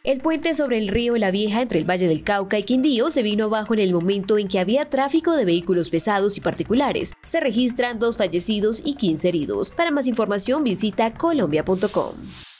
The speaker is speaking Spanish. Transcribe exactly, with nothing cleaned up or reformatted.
El puente sobre el río La Vieja entre el Valle del Cauca y Quindío se vino abajo en el momento en que había tráfico de vehículos pesados y particulares. Se registran dos fallecidos y quince heridos. Para más información visita colombia punto com.